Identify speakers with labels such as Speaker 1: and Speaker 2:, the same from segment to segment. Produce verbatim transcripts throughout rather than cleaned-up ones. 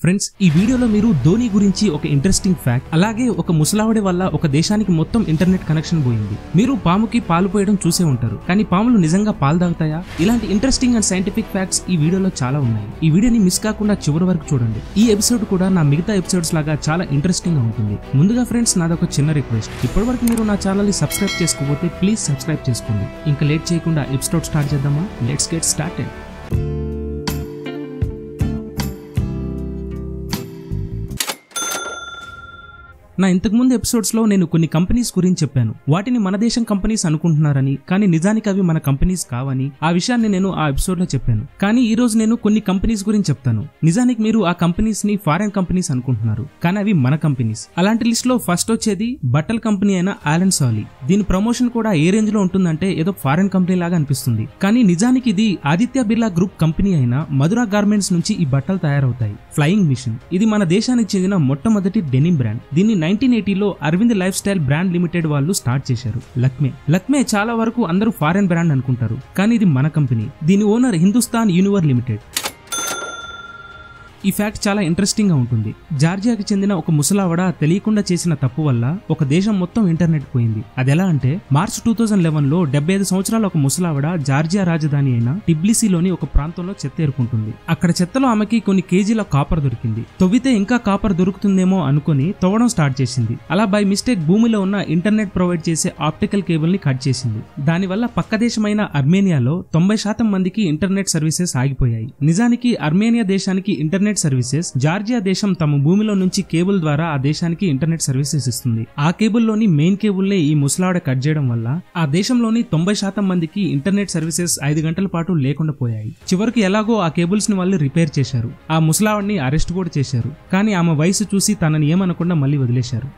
Speaker 1: Friends, ఈ వీడియోలో మీరు ధోని గురించి ఒక ఇంట్రెస్టింగ్ ఫ్యాక్ట్, అలాగే ఒక ముసలావిడ వల్ల ఒక దేశానికి మొత్తం ఇంటర్నెట్ కనెక్షన్ పోయింది. మీరు పాముకి పాలు పోయడం చూసే ఉంటారు, కానీ పాములు నిజంగా పాలు తాగుతాయా? ఇలాంటి ఇంట్రెస్టింగ్ అండ్ సైంటిఫిక్ ఫ్యాక్ట్స్ ఈ వీడియోలో చాలా ఉన్నాయి. ఈ వీడియోని మిస్ కాకుండా చివరి వరకు చూడండి. ఈ ఎపిసోడ్ కూడా నా మిగతా ఎపిసోడ్స్ లాగా చాలా ఇంట్రెస్టింగ్ గా ఉంటుంది. ముందుగా ఫ్రెండ్స్, నాదొక చిన్న రిక్వెస్ట్. ఇప్పటివరకు మీరు నా ఛానల్ ని సబ్స్క్రైబ్ చేసుకోకపోతే ప్లీజ్ సబ్స్క్రైబ్ చేసుకోండి. ఇంకా లేట్ చేయకుండా ఎపిసోడ్ స్టార్ట్ చేద్దామా? Let's get started. నా ఇంతకుముందు ఎపిసోడ్స్ లో నేను కొన్ని కంపెనీస్ గురించి చెప్పాను. వాటిని మన దేశం కంపెనీస్ అనుకుంటున్నారని, కానీ నిజానికి అవి మన కంపెనీస్ కావని ఆ విషయాన్ని నేను ఆ ఎపిసోడ్ లో చెప్పాను. కానీ ఈ రోజు నేను కొన్ని కంపెనీస్ గురించి చెప్తాను. నిజానికి మీరు ఆ కంపెనీస్ ని ఫారెన్ కంపెనీస్ అనుకుంటున్నారు, కానీ అవి మన కంపెనీస్. అలాంటి లిస్ట్ లో ఫస్ట్ వచ్చేది బట్టల కంపెనీ అయిన ఆలన్ సాలీ. దీని ప్రమోషన్ కూడా ఏ రేంజ్ లో ఉంటుందంటే ఏదో ఫారెన్ కంపెనీ లాగా అనిపిస్తుంది, కానీ నిజానికి ఇది ఆదిత్య బిర్లా గ్రూప్ కంపెనీ అయిన మధురా గార్మెంట్స్ నుంచి ఈ బట్టలు తయారవుతాయి. ఫ్లయింగ్ మిషన్ ఇది మన దేశానికి చెందిన మొట్టమొదటి డెనిమ్ బ్రాండ్. దీన్ని నైన్టీన్ ఎయిటీలో Arvind lifestyle brand limited వాళ్ళు స్టార్ట్ చేశారు. లక్మే లక్మే చాలా వరకు అందరూ ఫారెన్ బ్రాండ్ అనుకుంటారు, కానీ ఇది మన కంపెనీ. దీని ఓనర్ హిందుస్థాన్ యూనివర్ లిమిటెడ్. ఈ ఫ్యాక్ట్ చాలా ఇంట్రెస్టింగ్ గా ఉంటుంది. జార్జియాకి చెందిన ఒక ముసలావిడ తెలియకుండా చేసిన తప్పు వల్ల ఒక దేశం మొత్తం ఇంటర్నెట్ పోయింది. అది ఎలా అంటే, మార్చ్ టూ థౌజండ్ లెవెన్ లో డెబ్బై ఐదు సంవత్సరాల ఒక ముసలావిడ జార్జియా రాజధాని అయిన టిబ్లిసీలోని ఒక ప్రాంతంలో చెత్త ఏరుకుంటుంది. అక్కడ చెత్తలో ఆమెకి కొన్ని కేజీల కాపర్ దొరికింది. తవ్వితే ఇంకా కాపర్ దొరుకుతుందేమో అనుకుని తవ్వడం స్టార్ట్ చేసింది. అలా బై మిస్టేక్ భూమిలో ఉన్న ఇంటర్నెట్ ప్రొవైడ్ చేసే ఆప్టికల్ కేబుల్ ని కట్ చేసింది. దానివల్ల పక్క దేశమైన అర్మేనియాలో తొంభై శాతం మందికి ఇంటర్నెట్ సర్వీసెస్ ఆగిపోయాయి. నిజానికి అర్మేనియా దేశానికి ఇంటర్నెట్ సర్వీసెస్ జార్జియా దేశం తమ భూమిలో నుంచి కేబుల్ ద్వారా ఆ దేశానికి ఇంటర్నెట్ సర్వీసెస్ ఇస్తుంది. ఆ కేబుల్లోని మెయిన్ కేబుల్ ని ఈ ముసలావిడ కట్ చేయడం వల్ల ఆ దేశంలోని తొంభై శాతం మందికి ఇంటర్నెట్ సర్వీసెస్ ఐదు గంటల పాటు లేకుండా పోయాయి. చివరికి ఎలాగో ఆ కేబుల్స్ ని వాళ్ళు రిపేర్ చేశారు. ఆ ముసలావిడిని అరెస్ట్ కూడా చేశారు, కానీ ఆమె వయసు చూసి తనని ఏమనకుండా మళ్ళీ వదిలేశారు.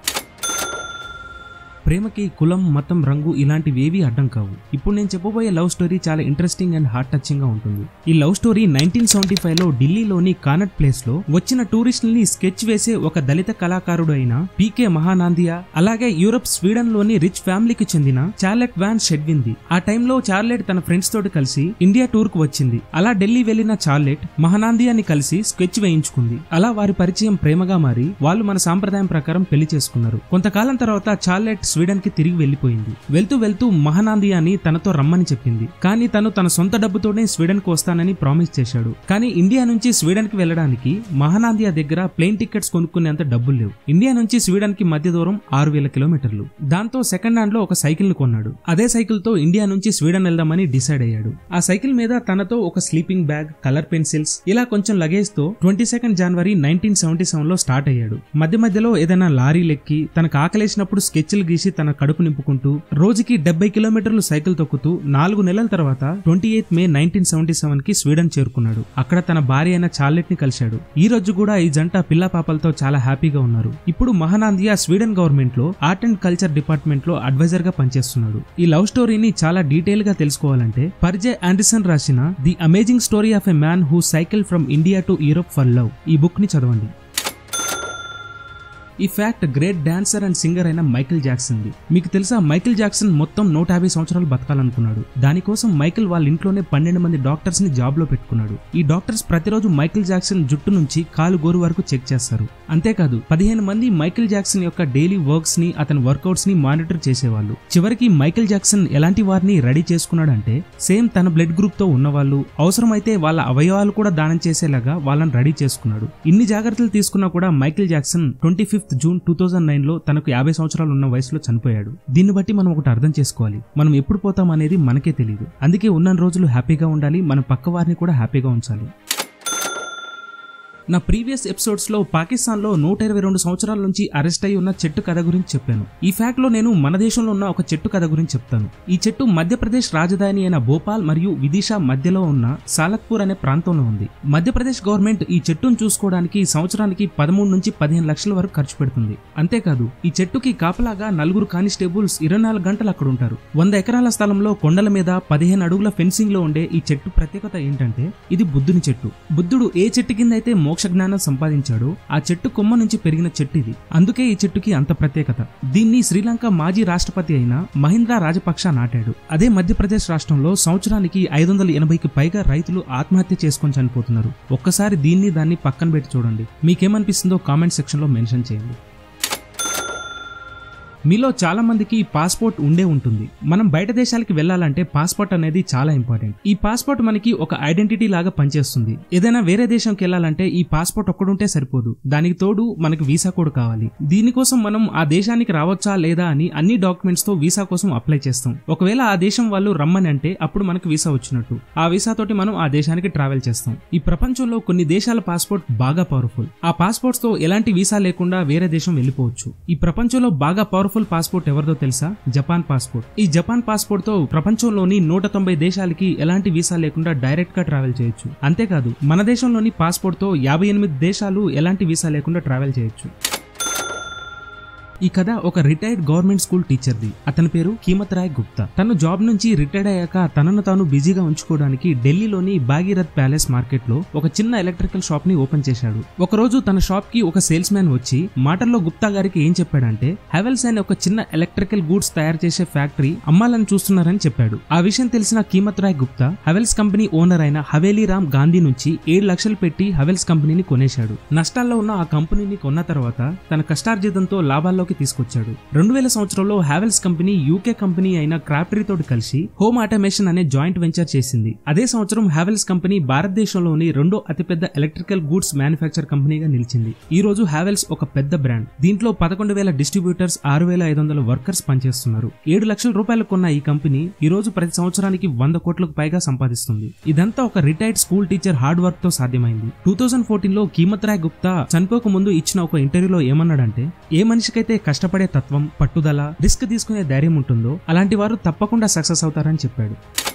Speaker 1: ప్రేమకి కులం, మతం, రంగు ఇలాంటివేవీ అడ్డం కావు. ఇప్పుడు నేను చెప్పబోయే లవ్ స్టోరీ చాలా ఇంట్రెస్టింగ్ అండ్ హార్ట్ టచింగ్ గా ఉంటుంది. ఈ love story nineteen seventy five లో ఢిల్లీలోని కానట్ ప్లేస్ లో వచ్చిన టూరిస్టుల్ని స్కెచ్ వేసే ఒక దళిత కళాకారుడు అయిన పీకే మహానాందియా, అలాగే యూరప్ స్వీడన్ లోని రిచ్ ఫ్యామిలీకి చెందిన చార్లెట్ వ్యాన్ షెడ్వింది. ఆ టైంలో చార్లెట్ తన ఫ్రెండ్స్ తోటి కలిసి ఇండియా టూర్ కు వచ్చింది. అలా ఢిల్లీ వెళ్లిన చార్లెట్ మహానాందియాని కలిసి స్కెచ్ వేయించుకుంది. అలా వారి పరిచయం ప్రేమగా మారి వాళ్ళు మన సాంప్రదాయం ప్రకారం పెళ్లి చేసుకున్నారు. కొంతకాలం తర్వాత చార్లెట్ స్వీడన్ కి తిరిగి వెళ్లిపోయింది. వెళ్తూ వెళ్తూ మహానాందియాని తనతో రమ్మని చెప్పింది, కానీ తను తన సొంత డబ్బుతోనే స్వీడన్ కు వస్తానని ప్రామిస్ చేశాడు. కానీ ఇండియా నుంచి స్వీడన్ కి వెళ్లడానికి మహానాందియా దగ్గర ప్లేన్ టికెట్స్ కొనుక్కునేంత డబ్బులు లేవు. ఇండియా నుంచి స్వీడన్ కి మధ్య దూరం ఆరు వేల కిలోమీటర్లు. దాంతో సెకండ్ హ్యాండ్ లో ఒక సైకిల్ ని కొన్నాడు. అదే సైకిల్ తో ఇండియా నుంచి స్వీడన్ వెళ్దామని డిసైడ్ అయ్యాడు. ఆ సైకిల్ మీద తనతో ఒక స్లీపింగ్ బ్యాగ్, కలర్ పెన్సిల్స్, ఇలా కొంచెం లగేజ్ తో twenty second January nineteen seventy seven లో స్టార్ట్ అయ్యాడు. మధ్య మధ్యలో ఏదైనా లారీలెక్కి తనకు ఆకలేసినప్పుడు స్కెచ్లు గీసి తన కడుపు నింపుకుంటూ రోజుకి డెబ్బై కిలోమీటర్లు సైకిల్ తొక్కుతూ నాలుగు నెలల తర్వాత twenty eighth May nineteen seventy seven కి స్వీడన్ చేరుకున్నాడు. అక్కడ తన భార్య అయిన చార్లెట్ ని కలిశాడు. ఈ రోజు కూడా ఈ జంట పిల్ల పాపలతో చాలా హ్యాపీగా ఉన్నారు. ఇప్పుడు మహానాందియా స్వీడన్ గవర్నమెంట్ లో ఆర్ట్ అండ్ కల్చర్ డిపార్ట్మెంట్ లో అడ్వైజర్ గా పనిచేస్తున్నాడు. ఈ లవ్ స్టోరీని చాలా డీటెయిల్ గా తెలుసుకోవాలంటే పర్జే ఆండర్సన్ రాసిన the amazing story of a man who cycle from India to Europe for love ఈ బుక్ ని చదవండి. ఈ fact great dancer and singer అయిన మైకేల్ జాక్సన్ ది. మీకు తెలుసా, మైకేల్ జాక్సన్ మొత్తం నూట యాభై సంవత్సరాలు బతకాలనుకున్నాడు. దానికోసం మైకేల్ వాళ్ళ ఇంట్లోనే పన్నెండు మంది డాక్టర్స్ ని జాబ్ లో పెట్టుకున్నాడు. ఈ డాక్టర్స్ ప్రతిరోజు మైకేల్ జాక్సన్ జుట్టు నుంచి కాలు గోరు వరకు చెక్ చేస్తారు. అంతేకాదు పదిహేను మంది మైకేల్ జాక్సన్ యొక్క డైలీ వర్క్స్ ని, అతని వర్కౌట్స్ ని మానిటర్ చేసేవాళ్ళు. చివరికి మైకేల్ జాక్సన్ ఎలాంటి వారిని రెడీ చేసుకున్నాడంటే, సేమ్ తన బ్లడ్ గ్రూప్ తో ఉన్నవాళ్ళు, అవసరమైతే వాళ్ళ అవయవాలు కూడా దానం చేసేలాగా వాళ్ళని రెడీ చేసుకున్నాడు. ఇన్ని జాగ్రత్తలు తీసుకున్నా కూడా Michael Jackson twenty fifth June two thousand nine లో తనకు యాభై సంవత్సరాలు ఉన్న వయసులో చనిపోయాడు. దీన్ని బట్టి మనం ఒకటి అర్థం చేసుకోవాలి, మనం ఎప్పుడు పోతాం అనేది మనకే తెలియదు. అందుకే ఉన్న రోజులు హ్యాపీగా ఉండాలి, మన పక్క వారిని కూడా హ్యాపీగా ఉంచాలి. నా ప్రీవియస్ ఎపిసోడ్స్ లో పాకిస్తాన్ లో నూట ఇరవై రెండు సంవత్సరాల నుంచి అరెస్ట్ అయి ఉన్న చెట్టు కథ గురించి చెప్పాను. ఈ ఫ్యాక్ట్ లో నేను మన దేశంలో ఉన్న ఒక చెట్టు కథ గురించి చెప్తాను. ఈ చెట్టు మధ్యప్రదేశ్ రాజధాని అయిన భోపాల్ మరియు విదిశా మధ్యలో ఉన్న సాలత్పూర్ అనే ప్రాంతంలో ఉంది. మధ్యప్రదేశ్ గవర్నమెంట్ ఈ చెట్టును చూసుకోవడానికి సంవత్సరానికి పదమూడు నుంచి పదిహేను లక్షల వరకు ఖర్చు పెడుతుంది. అంతేకాదు ఈ చెట్టుకి కాపలాగా నలుగురు కానిస్టేబుల్స్ ఇరవై నాలుగు గంటలు అక్కడ ఉంటారు. వంద ఎకరాల స్థలంలో కొండల మీద పదిహేను అడుగుల ఫెన్సింగ్ లో ఉండే ఈ చెట్టు ప్రత్యేకత ఏంటంటే, ఇది బుద్ధుని చెట్టు. బుద్ధుడు ఏ చెట్టు కింద అయితే మోక్ష జ్ఞానం సంపాదించాడో ఆ చెట్టు కొమ్మ నుంచి పెరిగిన చెట్టు ఇది. అందుకే ఈ చెట్టుకి అంత ప్రత్యేకత. దీన్ని శ్రీలంక మాజీ రాష్ట్రపతి అయిన మహీంద్ర రాజపక్ష నాటాడు. అదే మధ్యప్రదేశ్ రాష్ట్రంలో సంవత్సరానికి ఐదు వందల ఎనభైకి పైగా రైతులు ఆత్మహత్య చేసుకొని చనిపోతున్నారు. ఒక్కసారి దీన్ని దాన్ని పక్కన పెట్టి చూడండి. మీకేమనిపిస్తుందో కామెంట్ సెక్షన్ లో మెన్షన్ చేయండి. మీలో చాలా మందికి పాస్పోర్ట్ ఉండే ఉంటుంది. మనం బయట దేశాలకి వెళ్లాలంటే పాస్పోర్ట్ అనేది చాలా ఇంపార్టెంట్. ఈ పాస్పోర్ట్ మనకి ఒక ఐడెంటిటీ లాగా పనిచేస్తుంది. ఏదైనా వేరే దేశంకి వెళ్లాలంటే ఈ పాస్పోర్ట్ ఒక్కడుంటే సరిపోదు, దానికి తోడు మనకి వీసా కోడ్ కావాలి. దీనికోసం మనం ఆ దేశానికి రావచ్చా లేదా అని అన్ని డాక్యుమెంట్స్ తో వీసా కోసం అప్లై చేస్తాం. ఒకవేళ ఆ దేశం వాళ్ళు రమ్మని అంటే అప్పుడు మనకు వీసా వచ్చినట్టు. ఆ వీసా తోటి మనం ఆ దేశానికి ట్రావెల్ చేస్తాం. ఈ ప్రపంచంలో కొన్ని దేశాల పాస్పోర్ట్ బాగా పవర్ఫుల్. ఆ పాస్పోర్ట్స్ తో ఎలాంటి వీసా లేకుండా వేరే దేశం వెళ్లిపోవచ్చు. ఈ ప్రపంచంలో బాగా పవర్ఫుల్ పాస్పోర్ట్ ఎవరిదో తెలుసా? Japan passport. ఈ జపాన్ పాస్పోర్ట్ తో ప్రపంచంలోని నూట తొంభై దేశాలకి ఎలాంటి వీసా లేకుండా డైరెక్ట్ గా ట్రావెల్ చేయొచ్చు. అంతేకాదు మన దేశంలోని పాస్పోర్ట్ తో యాభై ఎనిమిది దేశాలు ఎలాంటి వీసా లేకుండా ట్రావెల్ చేయొచ్చు. ఈ కథ ఒక రిటైర్డ్ గవర్నమెంట్ స్కూల్ టీచర్ది. అతని పేరు కీమత్ రాయ్ గుప్తా. తను జాబ్ నుంచి రిటైర్డ్ అయ్యాక తనను తాను బిజీగా ఉంచుకోవడానికి ఢిల్లీలోని భాగీరథ్ ప్యాలెస్ మార్కెట్ లో ఒక చిన్న ఎలక్ట్రికల్ షాప్ ని ఓపెన్ చేశాడు. ఒక రోజు తన షాప్ కి ఒక సేల్స్ మ్యాన్ వచ్చి మాటల్లో గుప్తా గారికి ఏం చెప్పాడంటే హెవెల్స్ అనే ఒక చిన్న ఎలక్ట్రికల్ గూడ్స్ తయారు చేసే ఫ్యాక్టరీ అమ్మాలని చూస్తున్నారని చెప్పాడు. ఆ విషయం తెలిసిన కీమత్ రాయ్ గుప్తా హెవెల్స్ కంపెనీ ఓనర్ అయిన హవేలీ రామ్ గాంధీ నుంచి ఏడు లక్షలు పెట్టి హెవెల్స్ కంపెనీని కొనేశాడు. నష్టాల్లో ఉన్న ఆ కంపెనీని కొన్న తర్వాత తన కష్టార్జితంతో లాభాల్లో తీసుకొచ్చాడు. రెండు వేల సంవత్సరంలో హావెల్స్ కంపెనీ యూకే కంపెనీ అయిన క్రాఫ్టరీ తోటి కలిసి హోమ్ ఆటోమేషన్ అనే జాయింట్ వెంచర్ చేసింది. అదే సంవత్సరం హావెల్స్ కంపెనీ భారతదేశంలోని రెండో అతిపెద్ద ఎలక్ట్రికల్ గూడ్స్ మ్యానుఫ్యాక్చర్ కంపెనీగా నిలిచింది. ఈ రోజు హావెల్స్ ఒక పెద్ద బ్రాండ్. దీంట్లో పదకొండు వేల డిస్ట్రిబ్యూటర్స్, ఆరు వేల ఐదు వందల వర్కర్స్ పనిచేస్తున్నారు. ఏడు లక్షల రూపాయలు కొన్న ఈ కంపెనీ ఈ రోజు ప్రతి సంవత్సరానికి వంద కోట్లకు పైగా సంపాదిస్తుంది. ఇదంతా ఒక retired school teacher hard work తో సాధ్యమైంది. టూ థౌసండ్ ఫోర్టీన్ లో కీమత్ రాయ్ గుప్తా చనిపోక ముందు ఇచ్చిన ఒక ఇంటర్వ్యూలో ఏమన్నాడంటే ఏ మనిషికైతే కష్టపడే తత్వం, పట్టుదల, రిస్క్ తీసుకునే ధైర్యం ఉంటుందో అలాంటి వారు తప్పకుండా సక్సెస్ అవుతారని చెప్పాడు.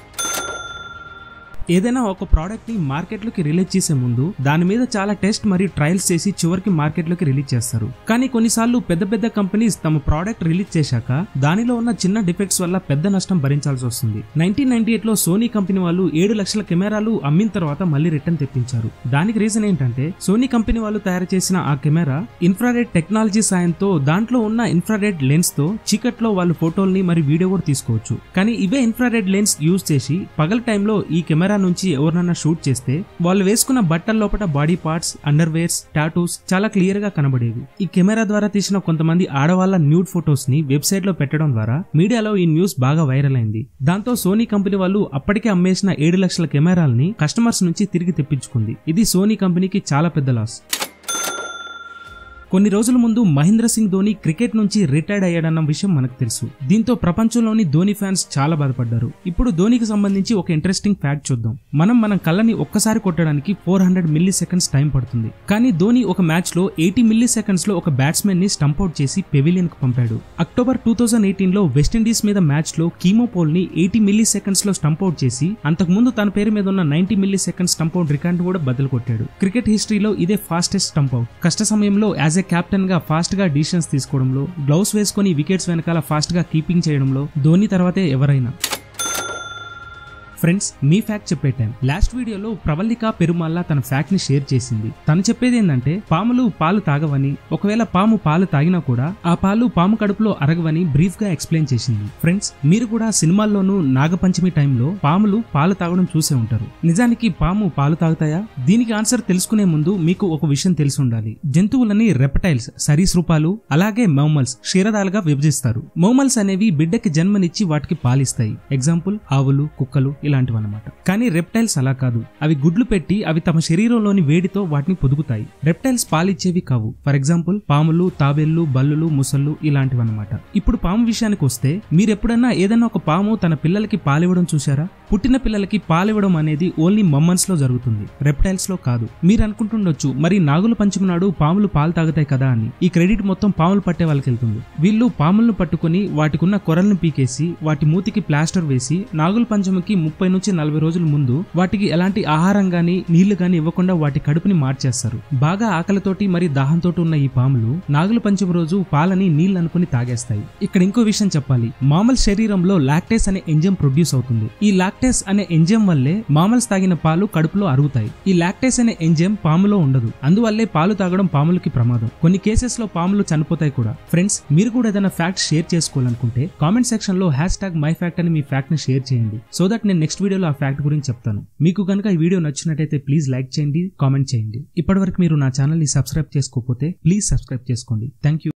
Speaker 1: ఏదైనా ఒక ప్రోడక్ట్ ని మార్కెట్ లోకి రిలీజ్ చేసే ముందు దాని మీద చాలా టెస్ట్ మరియు ట్రయల్స్ చేసి చివరికి మార్కెట్ లోకి రిలీజ్ చేస్తారు. కానీ కొన్నిసార్లు పెద్ద పెద్ద కంపెనీస్ తమ ప్రోడక్ట్ రిలీజ్ చేశాక దానిలో ఉన్న చిన్న డిఫెక్ట్స్ వల్ల పెద్ద నష్టం భరించాల్సి వస్తుంది. నైన్టీన్ నైన్టీ ఎయిట్ లో సోనీ కంపెనీ వాళ్ళు ఏడు లక్షల కెమెరాలు అమ్మిన తర్వాత మళ్ళీ రిటర్న్ తెప్పించారు. దానికి రీజన్ ఏంటంటే సోనీ కంపెనీ వాళ్ళు తయారు చేసిన ఆ కెమెరా ఇన్ఫ్రారెడ్ టెక్నాలజీ సాయంతో దాంట్లో ఉన్న ఇన్ఫ్రారెడ్ లెన్స్ తో చీకట్లో వాళ్ళు ఫోటోల్ని మరియు వీడియో కూడా తీసుకోవచ్చు. కానీ ఇవే ఇన్ఫ్రారెడ్ లెన్స్ యూజ్ చేసి పగల టైంలో ఈ కెమెరా నుంచి ఎవరినన్నా షూట్ చేస్తే వాళ్ళు వేసుకున్న బట్టల లోపల body parts, underwears, tattoos చాలా క్లియర్ గా కనబడేవి. ఈ కెమెరా ద్వారా తీసిన కొంతమంది ఆడవాళ్ల న్యూడ్ ఫొటోస్ ని వెబ్సైట్ లో పెట్టడం ద్వారా మీడియాలో ఈ న్యూస్ బాగా వైరల్ అయింది. దాంతో సోనీ కంపెనీ వాళ్ళు అప్పటికే అమ్మేసిన ఏడు లక్షల కెమెరాల్ని కస్టమర్స్ నుంచి తిరిగి తెప్పించుకుంది. ఇది సోనీ కంపెనీకి చాలా పెద్ద లాస్. కొన్ని రోజుల ముందు మహేంద్ర సింగ్ ధోని క్రికెట్ నుంచి రిటైర్డ్ అయ్యాడన్న విషయం మనకు తెలుసు. దీంతో ప్రపంచంలోని ధోని ఫ్యాన్స్ చాలా బాధపడ్డారు. ఇప్పుడు ధోనికి సంబంధించి ఒక ఇంట్రెస్టింగ్ ఫ్యాక్ట్ చూద్దాం. మనం మన కళ్ళని ఒక్కసారి కొట్టడానికి four hundred milliseconds time పడుతుంది. కానీ ధోని ఒక మ్యాచ్ లో ఎయిటీ మిల్లీ సెకండ్స్ లో ఒక బ్యాట్స్మెన్ ని స్టంప్అవుట్ చేసి పెవిలియన్ కు పంపాడు. అక్టోబర్ టూ థౌసండ్ ఎయిటీన్ లో వెస్టిండీస్ మీద మ్యాచ్ లో కీమోపోల్ ని ఎయిటీ మిల్లీ సెకండ్స్ లో స్టంప్అవుట్ చేసి అంతకుముందు తన పేరు మీద ఉన్న ninety milliseconds stump out record కూడా బద్దలు కొట్టాడు. క్రికెట్ హిస్టరీలో ఇదే ఫాస్టెస్ట్ స్టంప్అవుట్. కష్ట సమయంలో యాజ్ కెప్టెన్ గా ఫాస్ట్ గా డిసిషన్స్ తీసుకోవడంలో, గ్లౌస్ వేసుకుని వికెట్స్ వెనకాల ఫాస్ట్ గా కీపింగ్ చేయడంలో ధోని తర్వాతే ఎవరైనా. ఫ్రెండ్స్, మీ ఫ్యాక్ట్ చెప్పే టైం. లాస్ట్ వీడియోలో ప్రవల్లిక పెరుమాళ్ళ తన ఫ్యాక్ట్ ని షేర్ చేసింది. తను చెప్పేది ఏంటంటే పాములు పాలు తాగవని, ఒకవేళ పాము పాలు తాగినా కూడా ఆ పాలు పాము కడుపులో అరగవని బ్రీఫ్ గా ఎక్స్ప్లెయిన్ చేసింది. ఫ్రెండ్స్, మీరు కూడా సినిమాల్లోనూ నాగపంచమి టైంలో పాములు పాలు తాగడం చూసే ఉంటారు. నిజానికి పాము పాలు తాగుతాయా? దీనికి ఆన్సర్ తెలుసుకునే ముందు మీకు ఒక విషయం తెలిసి ఉండాలి. జంతువులని రెప్టైల్స్, సరీసృపాలు, అలాగే మౌమల్స్, క్షీరదాలుగా విభజిస్తారు. మౌమల్స్ అనేవి బిడ్డకి జన్మనిచ్చి వాటికి పాలిస్తాయి. ఎగ్జాంపుల్ ఆవులు, కుక్కలు ఇలాంటివన్నమాట. కానీ రెప్టైల్స్ అలా కాదు. అవి గుడ్లు పెట్టి అవి తమ శరీరంలోని వేడితో వాటిని పొదుగుతాయి. రెప్టైల్స్ పాలిచ్చేవి కావు. ఫర్ ఎగ్జాంపుల్ పాములు, తాబేళ్లు, బల్లులు, ముసళ్ళు ఇలాంటివన్నమాట. ఇప్పుడు పాము విషయానికి వస్తే మీరెప్పుడన్నా ఏదైనా ఒక పాము తన పిల్లలకి పాలివ్వడం చూసారా? పుట్టిన పిల్లలకి పాలివ్వడం అనేది ఓన్లీ మమ్మన్స్ లో జరుగుతుంది, రెప్టైల్స్ లో కాదు. మీరు అనుకుంటుండొచ్చు మరి నాగుల పంచమి నాడు పాములు పాలు తాగుతాయి కదా అని. ఈ క్రెడిట్ మొత్తం పాములు పట్టే వాళ్ళకి వెళ్తుంది. వీళ్ళు పాములను పట్టుకుని వాటికున్న కొరలను పీకేసి వాటి మూతికి ప్లాస్టర్ వేసి నాగుల పంచమికి ముప్పై నుంచి నలభై రోజుల ముందు వాటికి ఎలాంటి ఆహారం గాని నీళ్లు గాని ఇవ్వకుండా వాటి కడుపుని మార్చేస్తారు. బాగా ఆకలితోటి మరి దాహంతో ఉన్న ఈ పాములు నాగుల పంచమి రోజు పాలని నీళ్లు అనుకుని తాగేస్తాయి. ఇక్కడ ఇంకో విషయం చెప్పాలి. మామూలు శరీరంలో లాక్టేస్ అనే ఎంజైమ్ ప్రొడ్యూస్ అవుతుంది. ఈ లాక్టేస్ లాక్టేస్ అనే ఎంజైమ్ వల్లే మామల్స్ తాగిన పాలు కడుపులో అరుగుతాయి. ఈ లాక్టేస్ అనే ఎంజైమ్ పాములో ఉండదు, అందువల్లే పాలు తాగడం పాములకి ప్రమాదం. కొన్ని కేసెస్ లో పాములు చనిపోతాయి కూడా. ఫ్రెండ్స్, మీరు కూడా ఏదైనా ఫ్యాక్ట్ షేర్ చేసుకోవాలనుకుంటే కామెంట్ సెక్షన్ లో హ్యాష్ ట్యాగ్ మై ఫ్యాక్ట్ అని మీ ఫ్యాక్ట్ ని షేర్ చేయండి, సో దట్ నేను నెక్స్ట్ వీడియోలో ఆ ఫ్యాక్ట్ గురించి చెప్తాను. మీకు కనుక ఈ వీడియో నచ్చినట్టయితే ప్లీజ్ లైక్ చేయండి, కామెంట్ చేయండి. ఇప్పటివరకు మీరు నా ఛానల్ ని సబ్స్క్రైబ్ చేసుకోకపోతే ప్లీజ్ సబ్స్క్రైబ్ చేసుకోండి. Thank you.